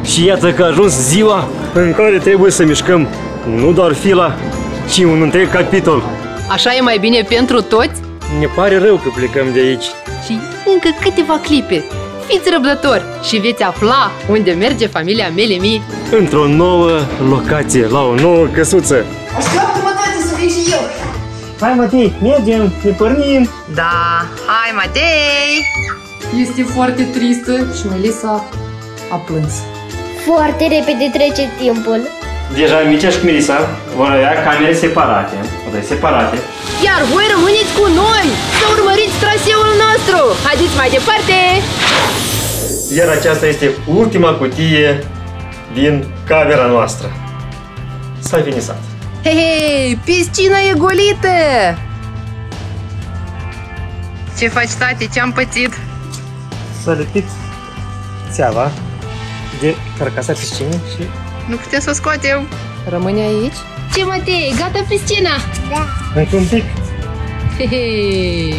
Și iată că a ajuns ziua în care trebuie să mișcăm nu doar fila, ci un întreg capitol. Așa e mai bine pentru toți? Ne pare rău că plecăm de aici. Și încă câteva clipe. Fiți răbdători și veți afla unde merge familia Melemi. Într-o nouă locație, la o nouă căsuță. Așteaptă-mă, tati, să vin și eu. Hai, Matei, mergem, ne pornim. Da, hai Matei! Este foarte tristă și Melissa a plâns. Foarte repede trece timpul. Deja Mircea și Melissa vor avea camere separate, separate. Iar voi rămâneți cu noi să urmăriți traseul nostru. Haideți mai departe! Iar aceasta este ultima cutie din camera noastră. S-a finisat. Hei, piscina e golită! Ce faci, tati? Ce-am pățit? S-a lipit țeava de carcasa piscinii și... Nu putem să o scoatem. Rămâne aici? Ce, Matei? Gata piscina? Da. Încă un pic. Hei.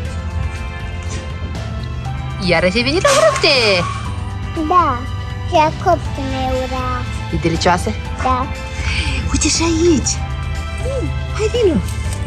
Iarăși ai venit la fructe! Da. Jacob meu era. E delicioasă? Da. Uite și aici! Hai, vino!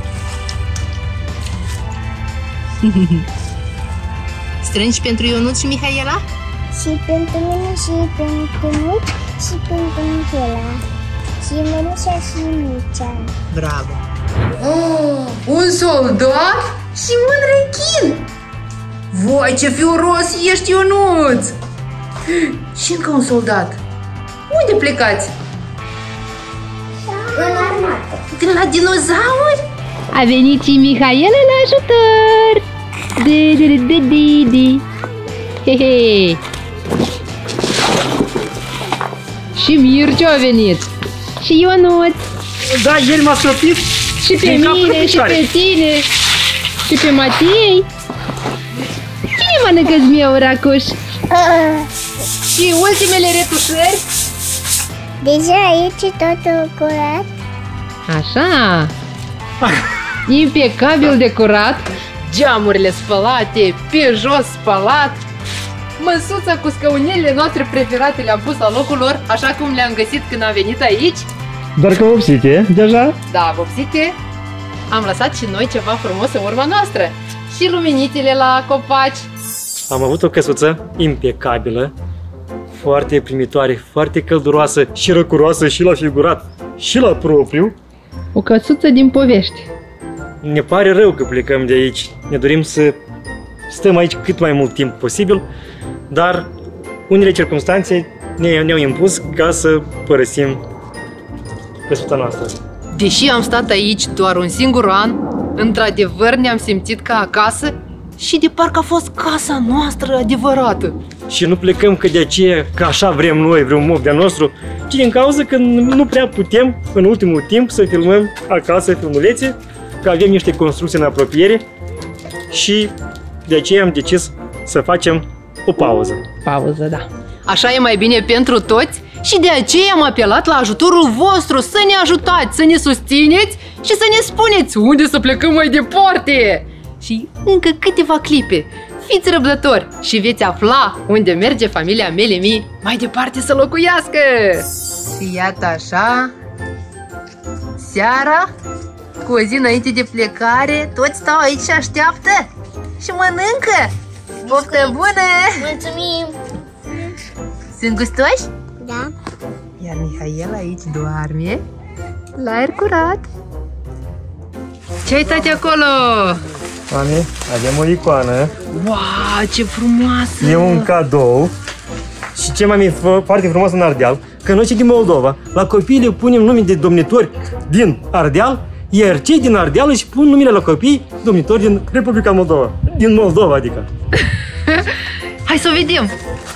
Strângi pentru Ionuț și Mihaela? Și pentru mine și pentru Nuț și pentru Mihaela. Și Melissa și Mircea. Bravo! Oh, un soldat și un rechin! Voi, ce fioros ești, Ionuț! Și încă un soldat. Unde plecați? În armată. De la dinozauri? A venit și Mihaela la ajutor! Hehe! Și Mircea a venit! Și Ionuț! Da, el m-a stropit. Și pe mine, și pe tine! Și pe Matei! Cine mănâncă-ți meu, Racuș? Și ultimele retușări? Deja aici e totul curat. Așa! Impecabil de curat! Geamurile spălate, pe jos spălat. Măsuța cu scaunelele noastre preferate le-am pus la locul lor, așa cum le-am găsit când am venit aici. Doar că vopsite, deja? Da, vopsite. Am lăsat și noi ceva frumos în urma noastră. Și luminițele la copaci. Am avut o căsuță impecabilă, foarte primitoare, foarte călduroasă și răcuroasă și la figurat și la propriu. O căsuță din povești. Ne pare rău că plecăm de aici. Ne dorim să stăm aici cât mai mult timp posibil, dar unele circunstanțe ne-au impus ca să părăsim căsuța noastră. Deși am stat aici doar un singur an, într-adevăr ne-am simțit ca acasă și de parcă a fost casa noastră adevărată. Și nu plecăm că de aceea, că așa vrem noi, vreun mob de-a nostru, ci din cauza că nu prea putem în ultimul timp să filmăm acasă filmulețe, că avem niște construcții în apropiere și de aceea am decis să facem o pauză. Pauză, da. Așa e mai bine pentru toți și de aceea am apelat la ajutorul vostru să ne ajutați, să ne susțineți și să ne spuneți unde să plecăm mai departe. Și încă câteva clipe. Fiți răbdători și veți afla unde merge familia Melemi mai departe să locuiască. Și iată așa, seara, cu o zi înainte de plecare, toți stau aici și așteaptă și mănâncă. Poftă bună! Mulțumim! Sunt gustoși? Da. Iar Mihaela aici doarme la aer curat. Ce uitați acolo? Mami, avem o icoană. Wow, ce frumoasă! E un cadou. Și ce mai e foarte frumos în Ardeal, că noi cei din Moldova, la copii le punem nume de domnitori din Ardeal, iar cei din Ardeal își pun numele la copii domnitori din Republica Moldova. Din Moldova, adică. Hai să o vedem!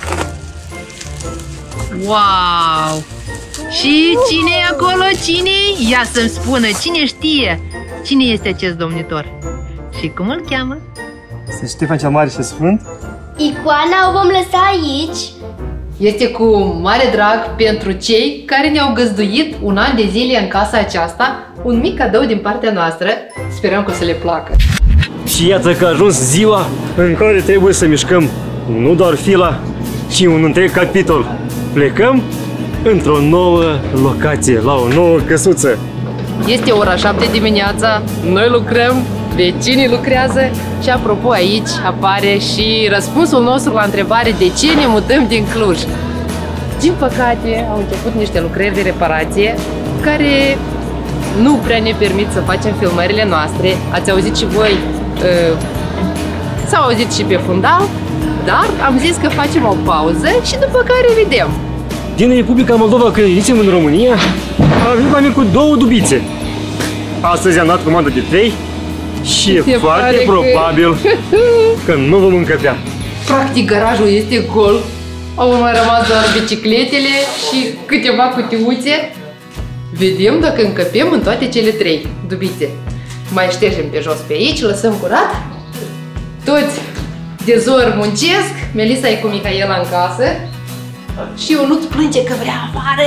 Wow! Și cine e acolo? Cine? Ia să-mi spună, cine știe? Cine este acest domnitor? Și cum îl cheamă? Este Ștefan cel Mare și Sfânt. Icoana o vom lăsa aici. Este cu mare drag pentru cei care ne-au găzduit un an de zile în casa aceasta, un mic cadou din partea noastră. Sperăm că o să le placă. Și iată că a ajuns ziua în care trebuie să mișcăm nu doar fila, ci un întreg capitol. plecăm într-o nouă locație, la o nouă căsuță. Este ora 7 dimineața, noi lucrăm, vecinii lucrează și apropo aici apare și răspunsul nostru la întrebare de ce ne mutăm din Cluj. Din păcate au început niște lucrări de reparație care nu prea ne permit să facem filmările noastre. Ați auzit și voi, s-au auzit și pe fundal, dar am zis că facem o pauză și după care vedem. Din Republica Moldova, când ieșim în România, am venit la mine cu 2 dubițe. Astăzi am dat comandă de 3 și e foarte probabil că nu vom încăpea. Practic garajul este gol, au mai rămas doar bicicletele și câteva cutiuțe. Vedem dacă încăpem în toate cele 3 dubițe. Mai ștergem pe jos pe aici, lăsăm curat. Toți de zor muncesc, Melissa e cu Mihaela în casă și Ionuț plânge că vrea afară.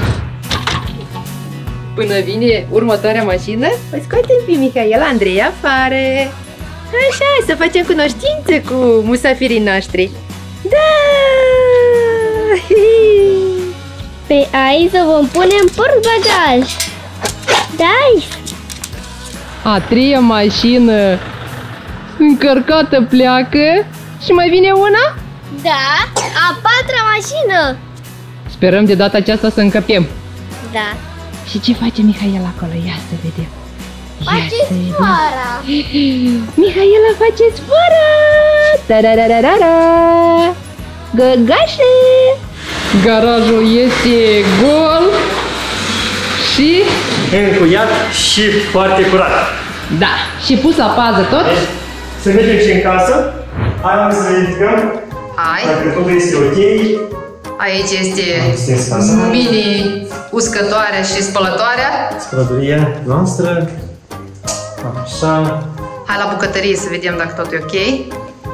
Până vine următoarea mașină, o scoatem pe Mihaela Andrei afară. Așa, să facem cunoștință cu musafirii noștri. Da! Pe aici o vom pune în portbagaj. Dai! A treia mașină încărcată pleacă și mai vine una? Da, a 4-a mașină. Sperăm de data aceasta să încăpem. Da. Și ce face Mihaela acolo? Ia să vedem. Face sfoara. Mihaela face sfoara! Tarararara! Găgașe! Garajul este gol și... Încuiat și foarte curat. Da, și pus la pază tot. Deci, să mergem și în casă. Hai să verificăm dacă totul este ok. Aici este mini uscătoarea și spălătoarea. Spălătoria noastră. Așa. Hai la bucătărie să vedem dacă totul e ok.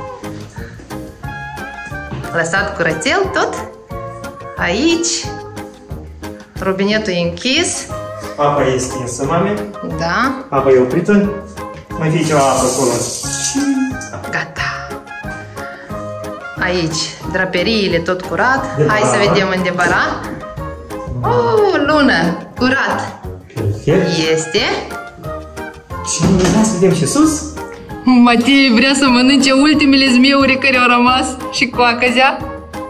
Lăsat curățel tot. Aici. Robinetul e închis. Apa e stinsă, mame. Da. Apa e oprită. Mai fie ceva apă acolo. Gata. Aici, draperiile tot curat. Hai să vedem în debara. Oh, lună, curat. Perfect. Este. Și hai să vedem și sus. Matei vrea să mănânce ultimele zmeuri care au rămas și coacăzea.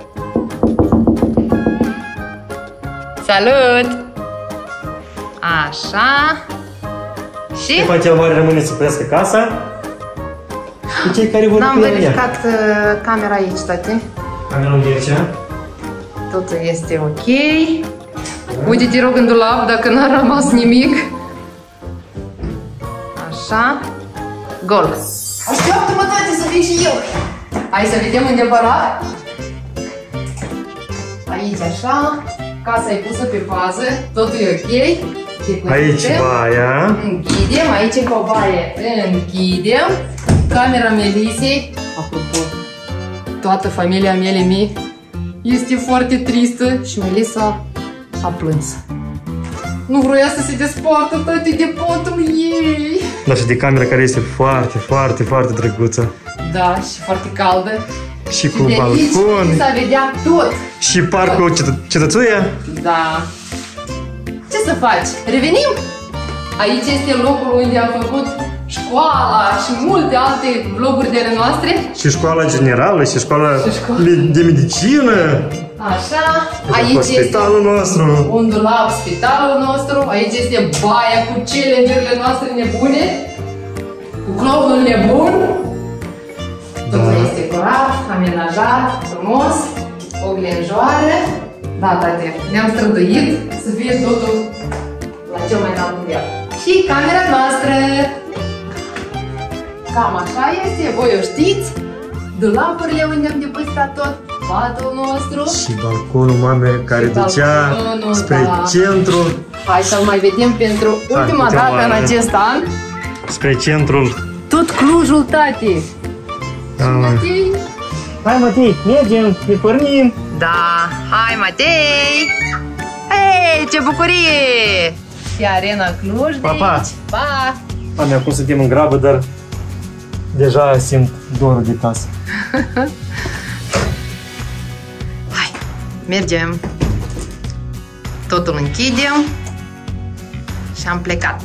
Salut! Așa. Și? Ce face mare rămâne să păiască casa. Cu cei care vor N-am verificat camera aici, tati. Camera unde e? Totul este ok. Uite, te rog în dulap dacă n-a rămas nimic. Așa. Gol. Așteaptă-mă, tati, să vin și eu. Hai să vedem unde păra. Aici așa. Casa e pusă pe pază. Totul e ok. Aici baia. Închidem. Aici e o baie. Închidem. Camera Melisei. Apropo, toată familia mea este foarte tristă și Melissa a plâns. Nu vroia să se despartă, tati, de patul ei. Da, și de camera care este foarte, foarte, foarte drăguță. Da, și foarte caldă. Și cu de balcon. aici s-a vedea tot. Și parcul cetățuia. Da. Ce să faci? Revenim? Aici este locul unde am făcut școala și multe alte vloguri de ale noastre. Și școala generală, și școala de medicină. Așa, aici este spitalul nostru. un dulap, spitalul nostru. Aici este baia cu challengerile noastre nebune. Cu clonul nebun. Totul este curat, amenajat, frumos. O glenjoară. Da, tate, ne-am străduit să fie totul la cel mai înalt nivel. Și camera noastră. Cam așa este, voi o știți. Dulapurile unde am depozitat tot, patul nostru. Și balconul, mame, care ducea spre centru. Hai să-l mai vedem pentru ultima dată în acest an. Spre centrul. Tot Clujul, tati. Matei? Hai, Matei, mergem, ne pornim. Da, hai, Matei! Hei, ce bucurie! Și Arena Cluj de Pa, pa. aici. Pa! Mame, acum suntem în grabă, dar deja simt dorul de casă. Hai, mergem! Totul închidem și am plecat.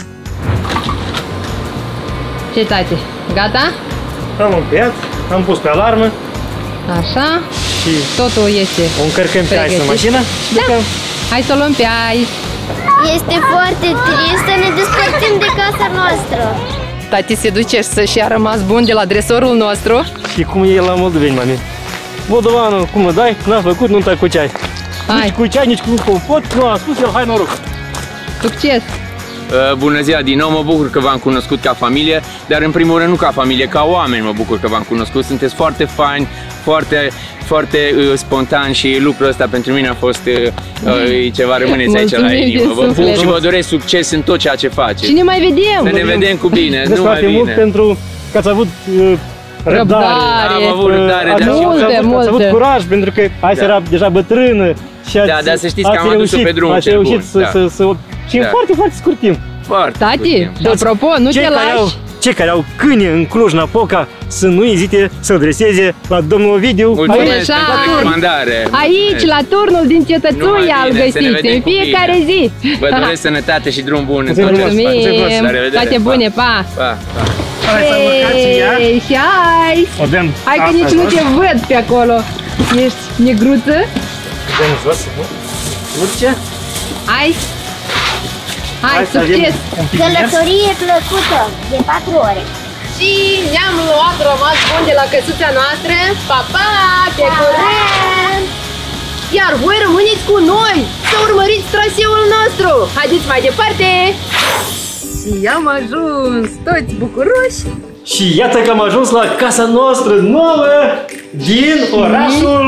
Ce, tati? Gata? Am încheiat, am pus pe alarmă Așa. și Totul este o încărcăm pe Ice în mașină. Da. Hai să o luăm pe Ice. Este foarte trist să ne despărțim de casa noastră. Tati se duce și a rămas bun de la dresorul nostru. Și cum e la moldoveni, mami? Moldovanul, cum mă dai? N-a făcut nunta cu ceai. Hai. Nici cu ceai, nici cu compot, nu a spus el, hai noroc. Succes! Bună ziua din nou, mă bucur că v-am cunoscut ca familie, dar în primul rând nu ca familie, ca oameni mă bucur că v-am cunoscut. Sunteți foarte faini, foarte spontan și lucrul ăsta pentru mine a fost ceva, rămâneți aici la inimă. Vă pup și vă doresc succes în tot ceea ce faceți. Și ne mai vedem! Să ne vedem cu bine, Mulțumesc numai foarte mult bine. pentru că ați avut răbdare. Am avut răbdare, Ați dar avut curaj, pentru că Ice era deja bătrână și ați, dar să știți că am adus-o pe drumul ați cel bun, reușit și în foarte scurt timp. Foarte Tati, scurt timp. apropo, nu te lași? Cei care au câine în Cluj-Napoca să nu ezite să adreseze la domnul Ovidiu. Mulțumesc Așa. pentru recomandare. Aici, la turnul din Cetățuia, îl găsiți în fiecare zi. Vă doresc sănătate și drum bun în tot Mulțumim. ce faceți. Mulțumim! La revedere. Toate bune, pa! Pa, pa. Hai să mâncați ea. Ei, și hai! Avem Hai că asta nici nu jos. te văd pe acolo. Ești negruță? Avem jos, nu? Urce. Hai! Hai, să avem succes! un pic Călătorie plăcută de 4 ore. Și ne-am luat rămas bun de la căsuța noastră. Pa, pa, pe curând! Iar voi rămâneți cu noi să urmăriți traseul nostru. Haideți mai departe! Și am ajuns toți bucuroși. Și iată că am ajuns la casa noastră nouă din orașul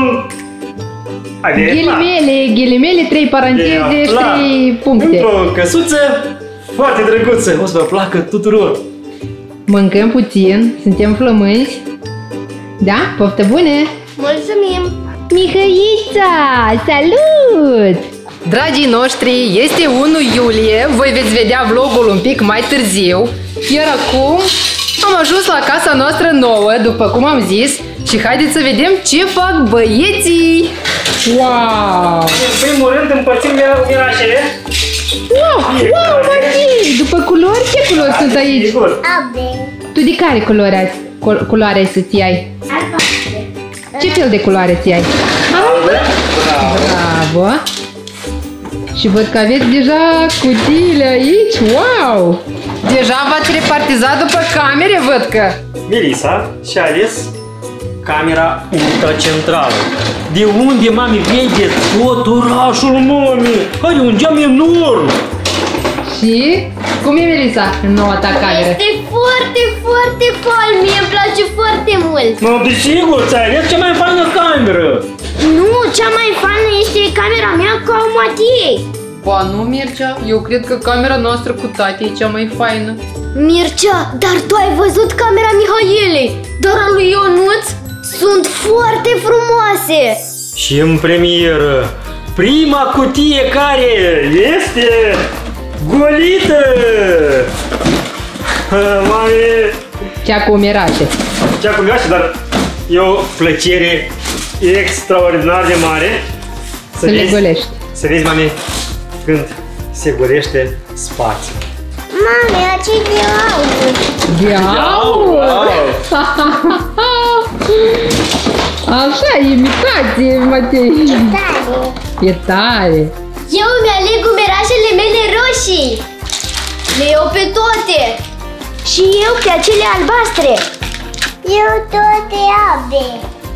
Ghilimele, 3 paranteze și 3 puncte. Într-o căsuță foarte drăguță. O să vă placă tuturor. Mâncăm puțin, suntem flămânzi. Da? Poftă bune! Mulțumim! Mihăița! Salut! Dragii noștri, este 1 iulie, voi veți vedea vlogul un pic mai târziu. Iar acum am ajuns la casa noastră nouă, după cum am zis. Și haideți să vedem ce fac băieții. Wow! În primul rând împărțim mirașele. Wow, Martin! După culori, ce culori sunt aici? Albe. Tu de care culoare ai să-ți iai? Albastre. Ce fel de culoare ți ai? Bravo! Și văd că aveți deja cutiile aici. Wow! Deja v-ați repartizat după camere, văd că. Melissa și-a ales camera ultracentrală. De unde, mami, vede tot orașul, mami? Are un geam enorm. Și cum e, Melissa, în noua ta cameră? Este foarte, foarte fain. Mie îmi place foarte mult. Nu, desigur, ți-ai ales cea mai faină cameră. Nu, cea mai faină este camera mea cu a Matiei. Ba, nu, Mircea, eu cred că camera noastră cu tati e cea mai faină. Mircea, dar tu ai văzut camera Mihaelei, dar a lui Ionuț sunt foarte frumoase. Și în premieră, prima cutie care este golită. Mami, Cea cu mirașe. cea cu gașă, dar e o plăcere extraordinar de mare Să le golești. Să vezi, mami, când se golește spațiul. Mame, ce de Wow! Așa, imitație, Matei. tare. E tare. Eu îmi aleg umerașele mele roșii. Le iau pe toate. Și eu pe acele albastre. Eu toate albe.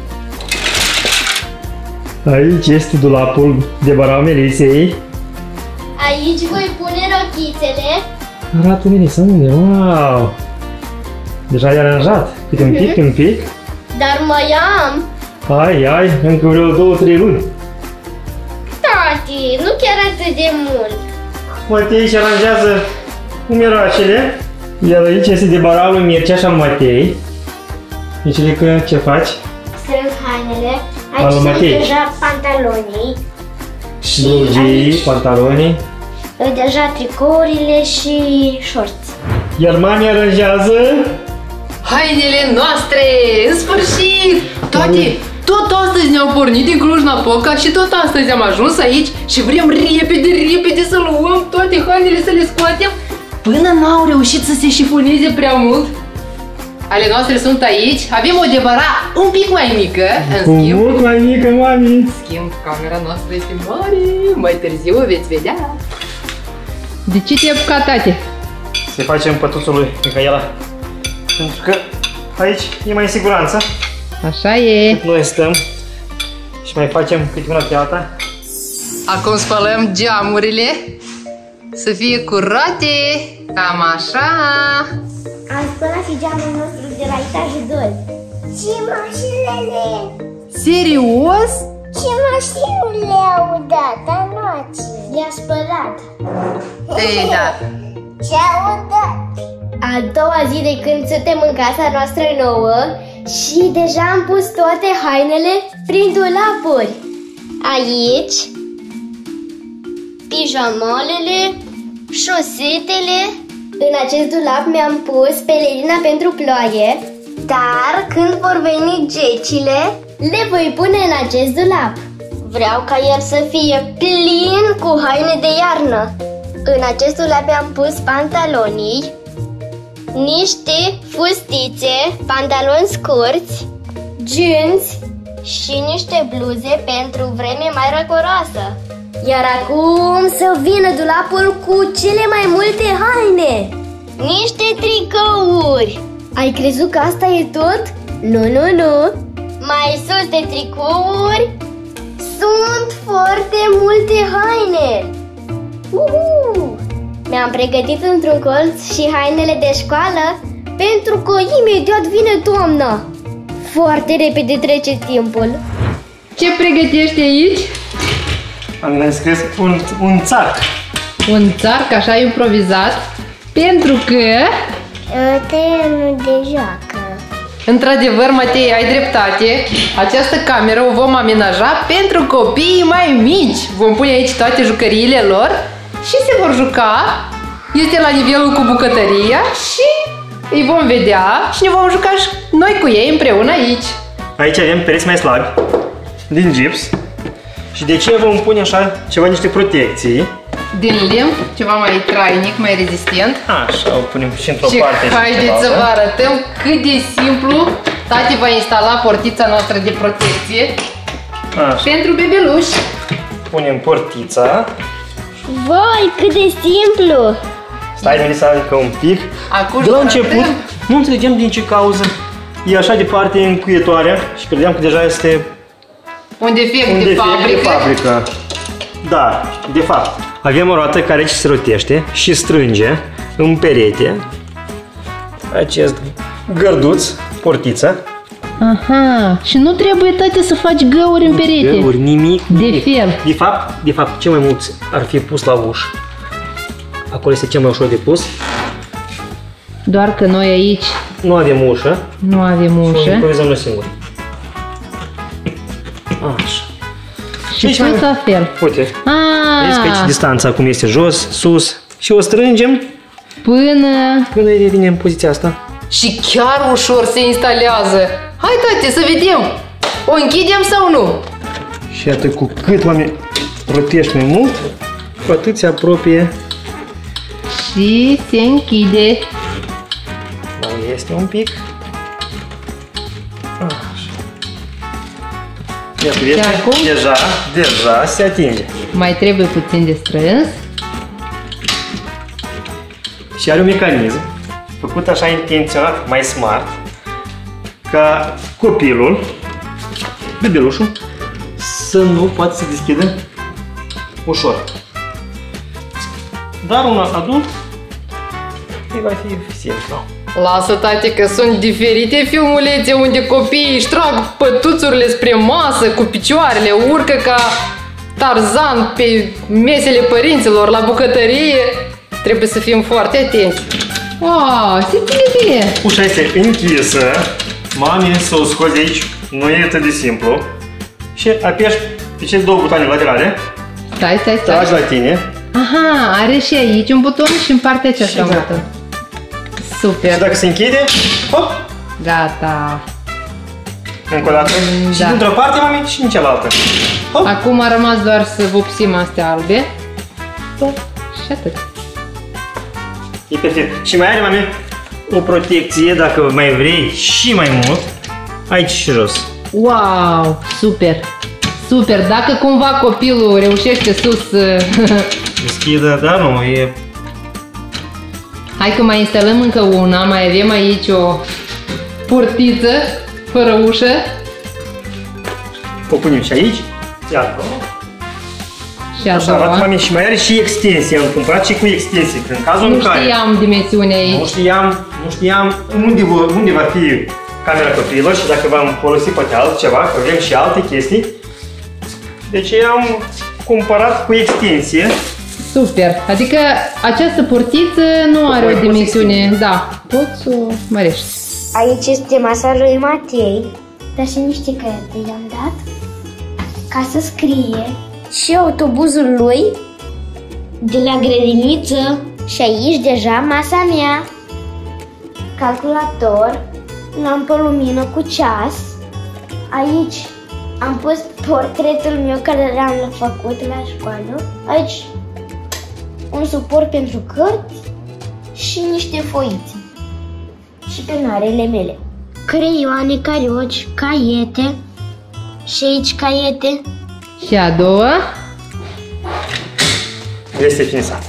Aici este dulapul de bara Melisei. Aici voi pune rochițele. Arată Melisa, unde? Wow! Deja e aranjat. Câte un pic, un pic. Dar mai am. Ai, încă vreo 2-3 luni. Tati, nu chiar atât de mult. Matei își aranjează umerașele. Iar aici este de bara lui Mircea și a Matei. Deci, că ce faci? Strâng hainele. Al Aici sunt Matei. deja pantalonii. Și Blugii, aici pantaloni. deja tricourile și șorți. Iar mami aranjează... Hainele noastre, în sfârșit! Tati, Tot astăzi ne-am pornit din Cluj-Napoca și tot astăzi am ajuns aici și vrem repede să luăm toate hainele, să le scoatem până n-au reușit să se șifoneze prea mult. Ale noastre sunt aici, avem o debara un pic mai mică, în schimb. Mult mai mică, mami. În schimb, camera noastră este mare, mai târziu veți vedea. De ce te-ai apucat, tate? Să facem pătuțul lui Micaela. Pentru că aici e mai în siguranță. Așa e. Noi stăm și mai facem câte una pe alta. Acum spălăm geamurile să fie curate, cam așa. Am spălat și geamul nostru de la etajul 2. Și mașinile. Serios? Și mașinile au dat anoace. Le-a spălat. Ei, da. Ce-au dat? A doua zi de când suntem în casa noastră nouă și deja am pus toate hainele prin dulapuri. Aici, pijamalele, șosetele. În acest dulap mi-am pus pelerina pentru ploaie, dar când vor veni gecile, le voi pune în acest dulap. Vreau ca el să fie plin cu haine de iarnă. În acest dulap mi-am pus pantalonii, niște fustițe, pantaloni scurți, jeans și niște bluze pentru vreme mai răcoroasă. Iar acum să vină dulapul cu cele mai multe haine. Niște tricouri. Ai crezut că asta e tot? Nu, nu, nu. Mai sus de tricouri sunt foarte multe haine. Mi-am pregătit într-un colț și hainele de școală pentru că imediat vine toamna. Foarte repede trece timpul. Ce pregătești aici? Am scris un țarc. Un țarc așa improvizat, pentru că... Terenul de joacă. Într-adevăr, Matei, ai dreptate. Această cameră o vom amenaja pentru copiii mai mici. Vom pune aici toate jucăriile lor și se vor juca. Este la nivelul cu bucătăria și îi vom vedea și ne vom juca și noi cu ei împreună aici. Aici avem pereți mai slabi, din gips. Și de ce vom pune așa ceva, niște protecții? Din lemn, ceva mai trainic, mai rezistent. Așa, o punem și într-o Și parte. haideți să vă arătăm cât de simplu tati va instala portița noastră de protecție. Așa. Pentru bebeluși. Punem portița. Vai, cât de simplu! Stai, Melissa, încă un pic. Acum De la vă început, arătăm. nu înțelegem din ce cauză e așa departe încuietoarea și credeam că deja este Un defect, un de defect fabrică. de fabrică. Da, de fapt. Avem o roată care se rotește și strânge în perete acest gărduț, portița. Aha, și nu trebuie, tate, să faci găuri în perete. Găuri, nimic. De fel. De fapt, cel mai mulți ar fi pus la ușă. Acolo este cel mai ușor de pus. Doar că noi aici Nu avem ușă. nu avem Și ușă. improvizăm noi singuri. Așa. Și Aici sus la fel. Uite, vezi că aici Ah, distanța acum este jos, sus și o strângem până... până vine în poziția asta. Și chiar ușor se instalează. Hai, tati, să vedem. O închidem sau nu? Și atât, cu cât mai rotești mai mult, cu atât se apropie. Și se închide. Mai este un pic. Așa. Iată, vezi, acum? deja se atinge. Mai trebuie puțin de strâns. Și are un mecanism făcut așa intenționat, mai smart, ca copilul, bebelușul, să nu poată să deschidă ușor. Dar un adult îi va fi simplu. Lasă, tati, că sunt diferite filmulețe unde copiii își trag pătuțurile spre masă cu picioarele, urcă ca Tarzan pe mesele părinților la bucătărie. Trebuie să fim foarte atenți. Wow, se ține bine. Ușa este închisă, mami, să o scoți de aici, nu e atât de simplu. Și apeși pe cele două butoane laterale, Stai. tragi la tine. Aha, are și aici un buton și în partea aceasta un Și da. buton. Și Super, dacă se închide, hop, gata. Încă o dată. Și dintr-o parte, mami, și din cealaltă. Hop. Acum a rămas doar să vopsim astea albe. Și atât. E perfect. Și mai are, mami, o protecție, dacă mai vrei și mai mult, aici și jos. Wow, super! Super! Dacă cumva copilul reușește sus Deschidă, da, nu, e... Hai că mai instalăm încă una, mai avem aici o portiță fără ușă. O punem și aici. Iată. Și a Așa arată, doua. mami, și mai are și extensie. Am cumpărat și cu extensie. În cazul Nu în care știam dimensiunea aici. nu știam unde va fi camera copiilor și dacă v-am folosit poate altceva, că avem și alte chestii. Deci am cumpărat cu extensie. Super! Adică această portiță nu are o dimensiune. Da, poți să o mărești. Aici este masa lui Matei, dar și niște cărți i-am dat ca să scrie. Și autobuzul lui de la grădiniță. Și aici deja masa mea. Calculator, lampă lumină cu ceas. Aici am pus portretul meu care l-am făcut la școală. Aici un suport pentru cărți și niște foițe și penarele mele. Creioane, carioci, caiete și aici caiete. Și a doua. Este finisat.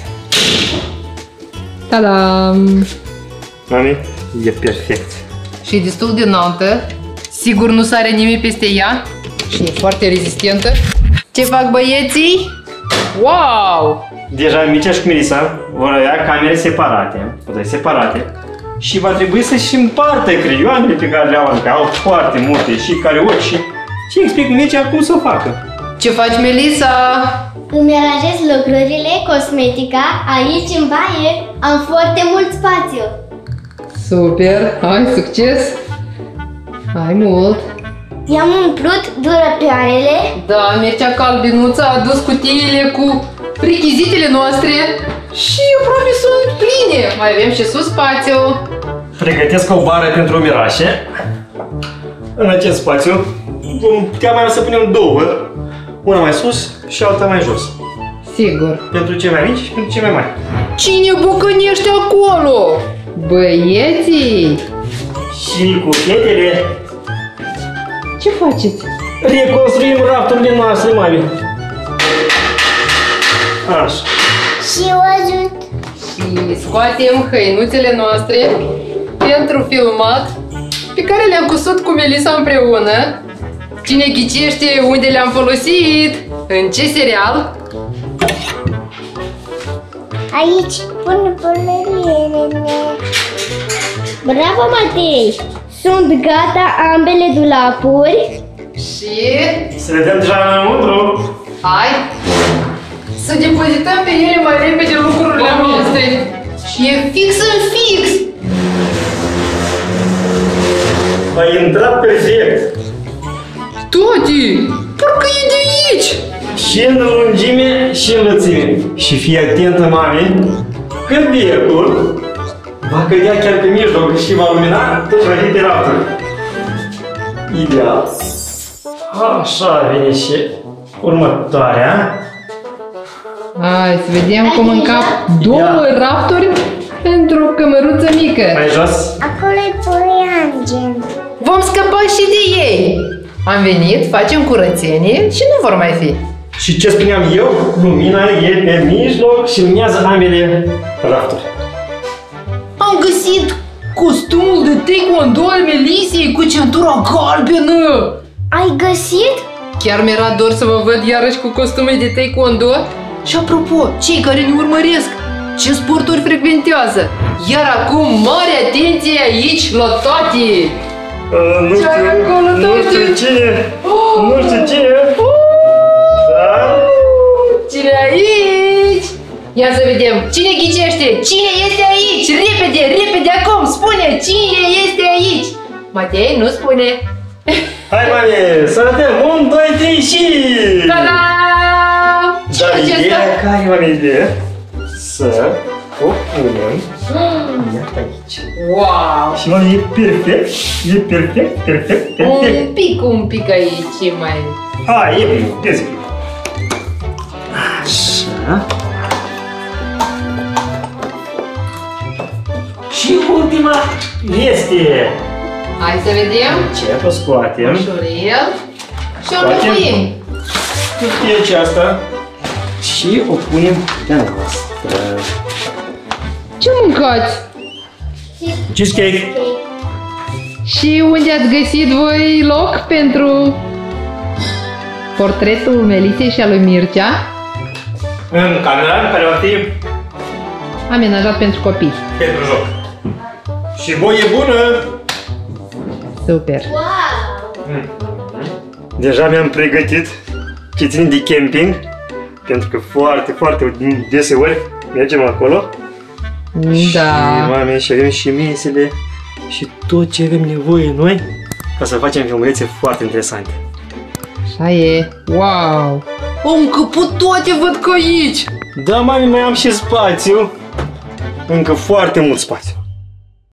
Ta-da! Mami, e perfect. Și e destul de înaltă. Sigur nu sare nimic peste ea. Și e foarte rezistentă. Ce fac băieții? Wow! Deja Mircea și cu Melissa vor avea camere separate și va trebui să-și împartă creioanele pe care le-au, că au foarte multe și carioci și explic Mircea cum să o facă. Ce faci, Melissa? Îmi aranjez lucrurile, cosmetica, aici în baie am foarte mult spațiu. Super! Hai, succes! Hai mult! I-am umplut dulăpioarele. Da, Mircea Calbinuța a adus cutiile cu rechizitele noastre și aproape sunt pline. Mai avem și sus spațiu. Pregătesc o bară pentru mirașe. În acest spațiu vom putea mai să punem două, una mai sus și alta mai jos. Sigur. Pentru cei mai mici și pentru cei mai mari. Cine bucănește acolo? Băieții! Și cu fetele Ce faceți? reconstruim rafturile noastre, mami. Așa. Și o ajut. Și scoatem hăinuțele noastre pentru filmat, pe care le-am cusut cu Melissa împreună. Cine ghicește unde le-am folosit, în ce serial? Aici pun pălărielele. Bravo, Matei! Sunt gata ambele dulapuri. Și... Să le dăm deja înăuntru. hai să depozităm pe ele mai repede lucrurile noastre. Și e fix în fix. A intrat perfect. Toti, parcă e de aici. Și în lungime și în lățime. Și fii atentă, mami, când becul va cădea chiar pe mijloc și va lumina, tot va fi pe rafturi. Ideal. Așa vine și următoarea. Hai să vedem cum încap două rafturi pentru o cămăruță mică. Mai jos. Acolo e Poliangel. Vom scăpa și de ei. Am venit, facem curățenie și nu vor mai fi. Și ce spuneam eu, lumina e pe mijloc și luminează ambele rafturi. Am găsit costumul de taekwondo al Melisei cu centura galbenă. Ai găsit? Chiar mi-era dor să vă văd iarăși cu costume de taekwondo. Și apropo, cei care ne urmăresc, ce sporturi frecventează? Iar acum, mare atenție aici la tati! Nu știu cine, nu știu cine, dar... Cine aici? Ia să vedem, cine ghicește? Cine este aici? Repede, repede acum, spune, cine este aici? Matei, nu spune. Hai, mami, să arătăm, 1, 2, 3 și... Ta-da! Dar ideea, care e, mami, ideea? Să O punem. Iată aici. Wow! Și mami, e perfect, e perfect, perfect, perfect. Un pic aici e mai... E bine, vezi. Așa. Și ultima este... Hai să vedem. Ce o scoatem. Ușurel. Și o Scoatem. înlocuim. Cutia aceasta. Și o punem pe noastră. Ce mâncați? Cheesecake. Și unde ați găsit voi loc pentru portretul Melisei și al lui Mircea? În camera care va fi Amenajat pentru copii. pentru joc. Și voie bună! Super. Deja mi-am pregătit ce ține de camping, pentru că foarte, foarte deseori mergem acolo. Da. Și, mame, și avem și mesele și tot ce avem nevoie noi ca să facem filmulețe foarte interesante. Așa e. Wow. Am încăput toate, văd că aici. Da, mami, mai am și spațiu. Încă foarte mult spațiu.